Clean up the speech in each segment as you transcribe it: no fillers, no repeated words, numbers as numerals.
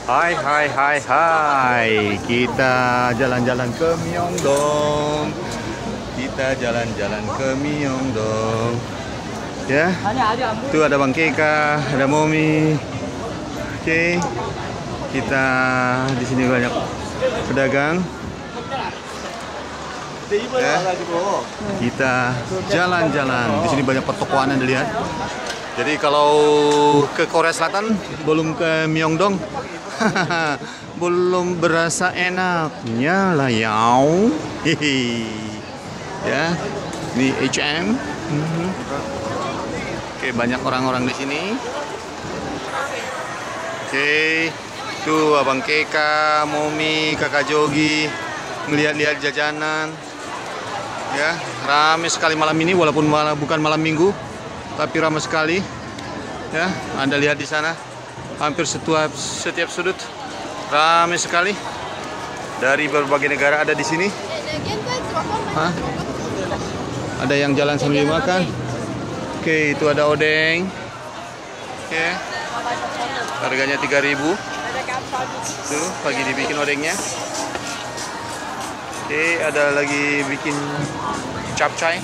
Hai hai hai hai. Kita jalan-jalan ke Myeongdong. Kita jalan-jalan ke Myeongdong. Ya. Tuh ada Bang Keka, ada Momi. Oke. Kita di sini banyak pedagang. Ya. Kita jalan-jalan. Di sini banyak pertokoan Anda lihat. Jadi kalau ke Korea Selatan belum ke Myeongdong, belum berasa enaknya lah yau. Ya, di H&M. Oke, banyak orang-orang di sini. Oke, tuh Abang Keka, Momi, Kakak Jogi melihat-lihat jajanan. Ya, ramai sekali malam ini walaupun bukan malam minggu, tapi ramai sekali. Ya, Anda lihat di sana, hampir setiap sudut ramai sekali. Dari berbagai negara ada di sini. Hah? Ada yang jalan sambil makan. Oke, itu ada odeng. Oke. Harganya 3.000. Tuh, pagi dibikin odengnya. Oke, ada lagi bikin capcay.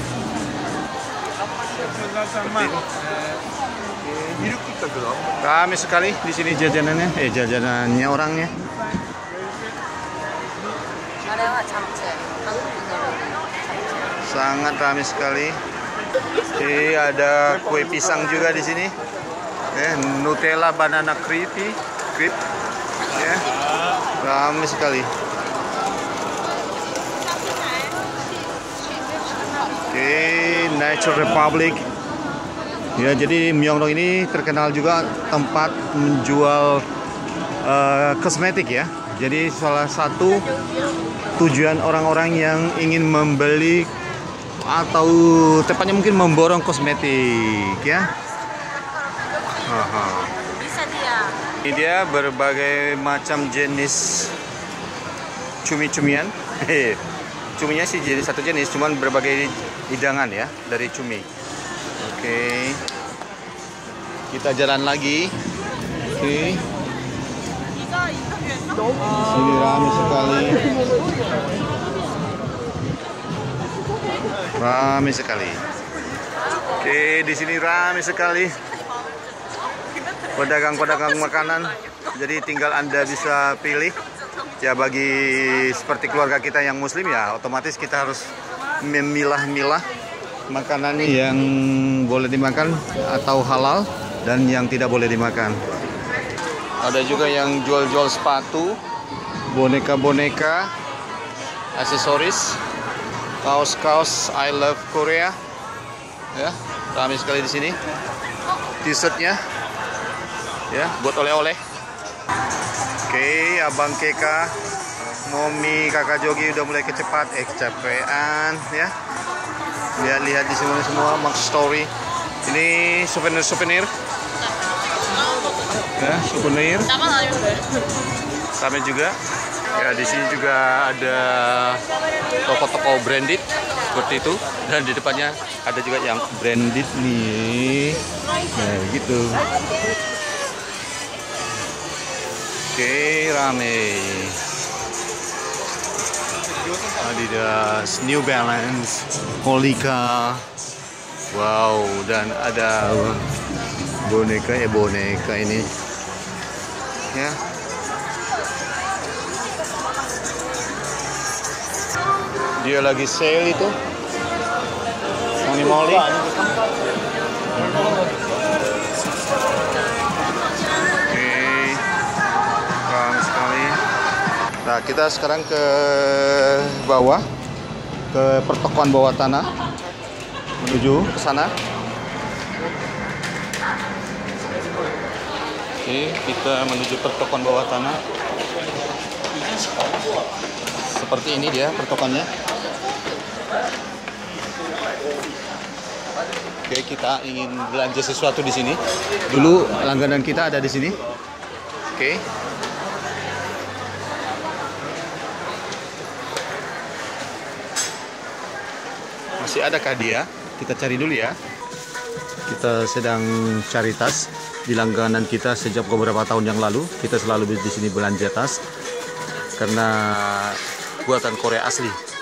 Ramai sekali di sini jajanannya, jajanannya orangnya. Sangat ramai sekali. Ada kue pisang juga di sini. Nutella banana crepe. Ya, ramai sekali. Nature Republic. Ya, jadi Myeongdong ini terkenal juga tempat menjual kosmetik ya. Jadi salah satu tujuan orang-orang yang ingin membeli atau tepatnya mungkin memborong kosmetik ya. Ini dia berbagai macam jenis cumi-cumian. Cuminya sih jadi satu jenis, cuman berbagai hidangan ya dari cumi. Oke, kita jalan lagi. Oke, sini ramai sekali. Ramai sekali. Oke, di sini ramai sekali. Pedagang-pedagang makanan. Jadi tinggal Anda bisa pilih. Ya, bagi seperti keluarga kita yang muslim ya otomatis kita harus memilah-milah makanan yang boleh dimakan atau halal dan yang tidak boleh dimakan. Ada juga yang jual-jual sepatu, boneka-boneka, aksesoris, kaos-kaos I Love Korea. Ya, ramai sekali di sini. T-shirtnya ya buat oleh-oleh. Oke, Abang Keka, Momi, Kakak Jogi udah mulai kecapean ya. Lihat di sini semua Max Story. Ini souvenir. Ya, souvenir. Sama juga. Ya, di sini juga ada toko-toko branded seperti itu dan di depannya ada juga yang branded nih. Nah, gitu. Oke, rame. Adidas, New Balance, Holika. Wow, dan ada boneka ini. Ya. Dia lagi sale itu. Moni Molly. Nah, kita sekarang ke bawah, ke pertokoan bawah tanah, menuju ke sana. Oke, kita menuju pertokoan bawah tanah. Seperti ini dia pertokoannya. Oke, kita ingin belanja sesuatu di sini. Dulu langganan kita ada di sini. Oke. Masih adakah dia? Kita cari dulu ya. Kita sedang cari tas di langganan kita sejak beberapa tahun yang lalu. Kita selalu di sini belanja tas karena buatan Korea asli.